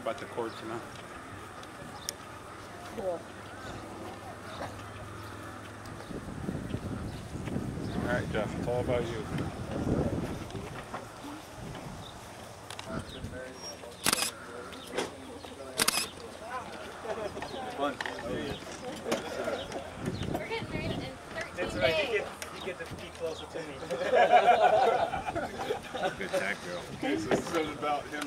about the cords, you know. Cool. All right, Geoff, it's all about you. Fun. We're getting married in 13 That's days. right, you get to be closer to me. Good tag, girl. Okay, so this is about him.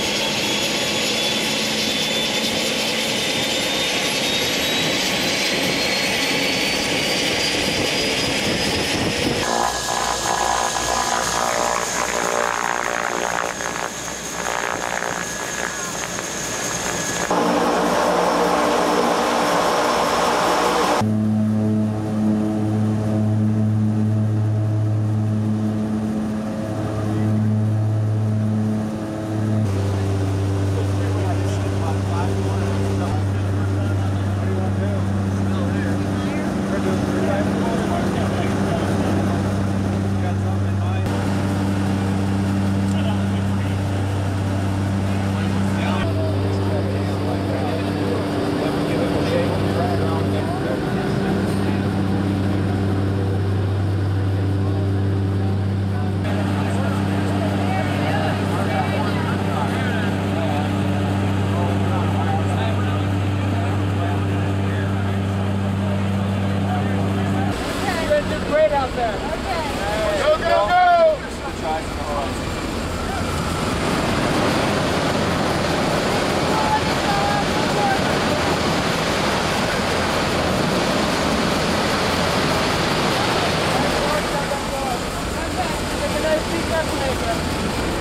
Great out there. Okay. Go, go, go! Take a nice deep breath, Nathan.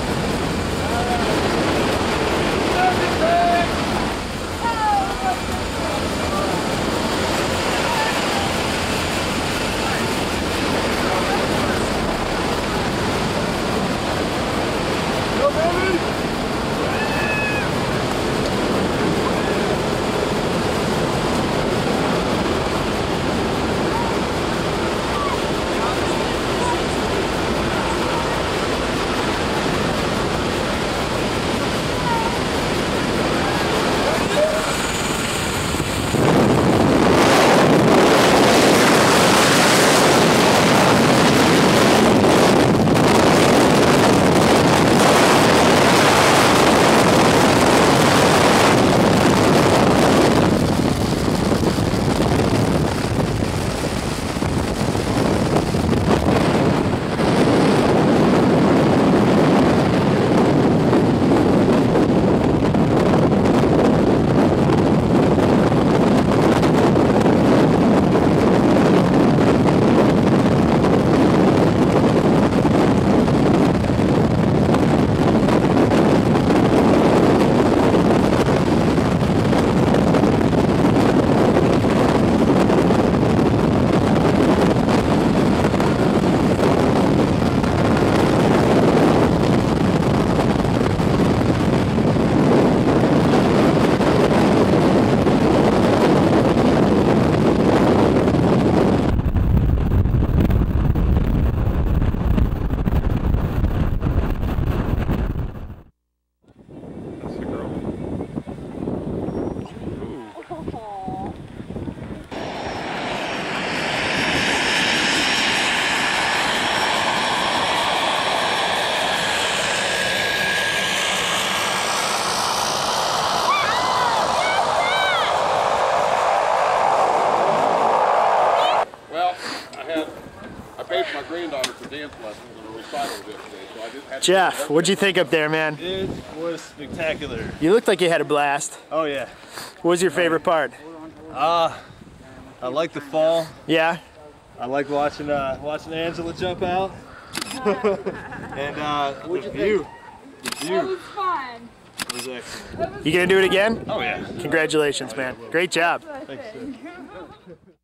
My granddaughter for dance lessons and a recital yesterday, so I just had to. Geoff, what'd you think up there, man? It was spectacular. You looked like you had a blast. Oh yeah. What was your favorite part? I like the fall. Yeah? I like watching Angela jump out. And the view. The view. It was fun. It was excellent. You gonna do it again? Oh yeah. Congratulations, man. Great job. Thanks.